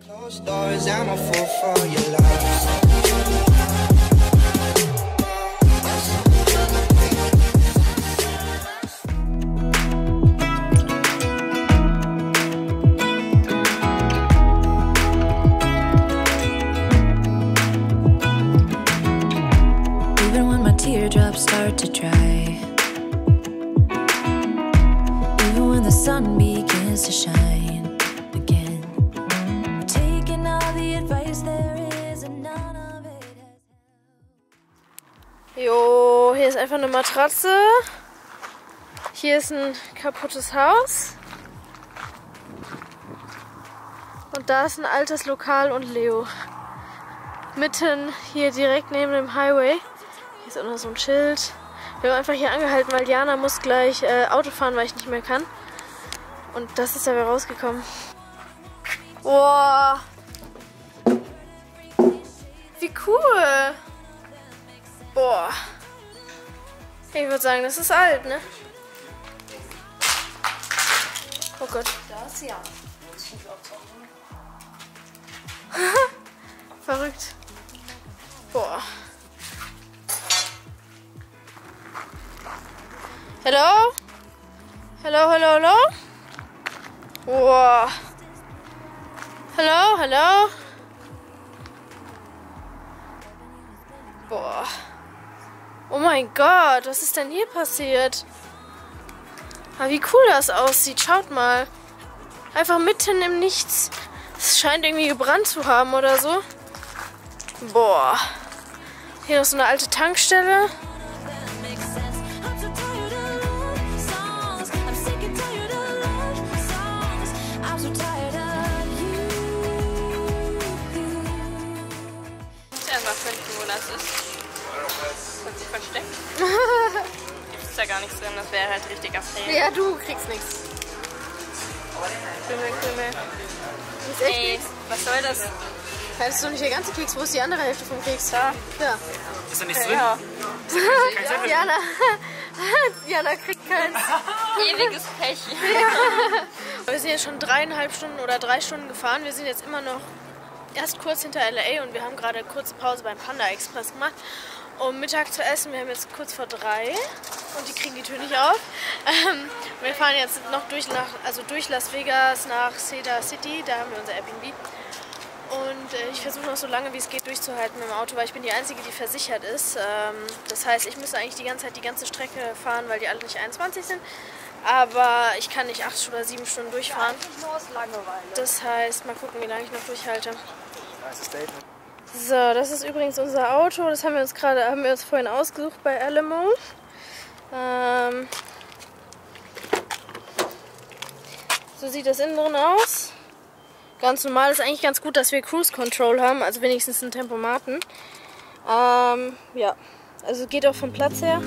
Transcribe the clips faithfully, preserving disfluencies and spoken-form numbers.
Teardrops start to dry. Even when the sun begins to shine again. Taking all the advice there is and none of it has helped. Jo, hier ist einfach eine Matratze. Hier ist ein kaputtes Haus. Und da ist ein altes Lokal und Leo. Mitten hier direkt neben dem Highway. Hier ist auch noch so ein Schild. Wir haben einfach hier angehalten, weil Jana muss gleich äh, Auto fahren, weil ich nicht mehr kann. Und das ist dabei rausgekommen. Boah. Wie cool. Boah. Ich würde sagen, das ist alt, ne? Oh Gott. Das ja. Verrückt. Boah. Hello? Hello, hello, hello? Wow. Hello, hello? Boah. Oh mein Gott, was ist denn hier passiert? Ah, wie cool das aussieht, schaut mal. Einfach mitten im Nichts. Es scheint irgendwie gebrannt zu haben oder so. Boah. Hier noch so eine alte Tankstelle. Wo das ist. Hat sich versteckt. Gibt's da gar nichts drin, das wäre halt richtiger Fail. Ja, du kriegst nichts. Krümel, Krümel. Ist echt Ey, nichts? was soll das? Das ist doch nicht der ganze Keks. Wo ist die andere Hälfte vom Keks? Da. Ja. Ist da nichts drin? Ja. Jana. Jana kriegt keins. Ewiges Pech. Ja. Wir sind jetzt schon dreieinhalb Stunden oder drei Stunden gefahren. Wir sind jetzt immer noch erst kurz hinter L A und wir haben gerade eine kurze Pause beim Panda Express gemacht, um Mittag zu essen. Wir haben jetzt kurz vor drei und die kriegen die Tür nicht auf. Ähm, wir fahren jetzt noch durch, nach, also durch Las Vegas nach Cedar City, da haben wir unser Airbnb. Und äh, ich versuche noch so lange wie es geht durchzuhalten mit dem Auto, weil ich bin die Einzige, die versichert ist. Ähm, das heißt, ich müsste eigentlich die ganze Zeit die ganze Strecke fahren, weil die alle nicht einundzwanzig sind. Aber ich kann nicht acht oder sieben Stunden durchfahren. Das heißt, mal gucken, wie lange ich noch durchhalte. So, das ist übrigens unser Auto. Das haben wir uns gerade, haben wir uns vorhin ausgesucht bei Alamo. Ähm, so sieht das innen drin aus. Ganz normal, ist eigentlich ganz gut, dass wir Cruise Control haben, also wenigstens einen Tempomaten. Ähm, ja, also geht auch vom Platz her.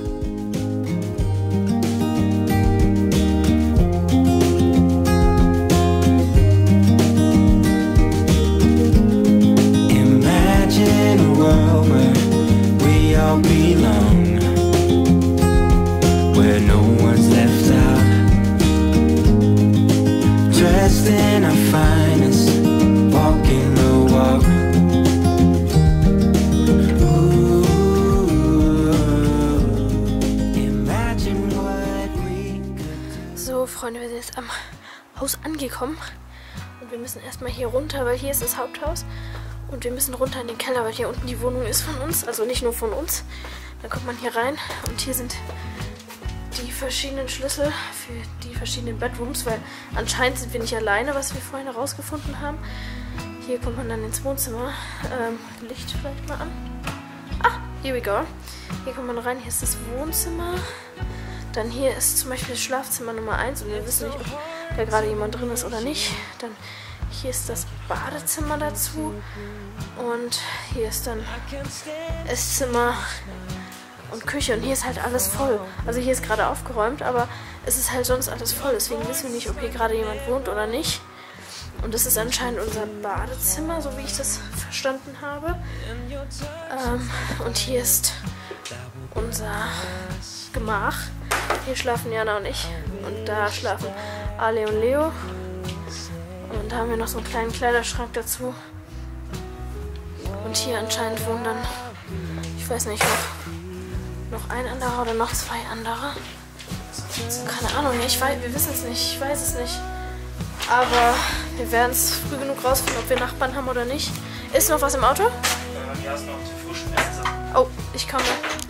Freunde, wir sind jetzt am Haus angekommen und wir müssen erstmal hier runter, weil hier ist das Haupthaus und wir müssen runter in den Keller, weil hier unten die Wohnung ist von uns, also nicht nur von uns. Dann kommt man hier rein und hier sind die verschiedenen Schlüssel für die verschiedenen Bedrooms, weil anscheinend sind wir nicht alleine, was wir vorhin herausgefunden haben. Hier kommt man dann ins Wohnzimmer. Ähm, Licht vielleicht mal an. Ah, here we go. Hier kommt man rein, hier ist das Wohnzimmer. Dann hier ist zum Beispiel das Schlafzimmer Nummer eins und wir wissen nicht, ob da gerade jemand drin ist oder nicht. Dann hier ist das Badezimmer dazu und hier ist dann Esszimmer und Küche und hier ist halt alles voll. Also hier ist gerade aufgeräumt, aber es ist halt sonst alles voll. Deswegen wissen wir nicht, ob hier gerade jemand wohnt oder nicht. Und das ist anscheinend unser Badezimmer, so wie ich das verstanden habe. Ähm, und hier ist unser Gemach. Hier schlafen Jana und ich. Und da schlafen Ale und Leo. Und da haben wir noch so einen kleinen Kleiderschrank dazu. Und hier anscheinend wohnen dann, ich weiß nicht, noch, noch ein anderer oder noch zwei andere. Keine Ahnung, ich weiß, wir wissen es nicht, ich weiß es nicht. Aber wir werden es früh genug rausfinden, ob wir Nachbarn haben oder nicht. Ist noch was im Auto? Ja, hier hast du noch die frischen Äste. Oh, ich komme.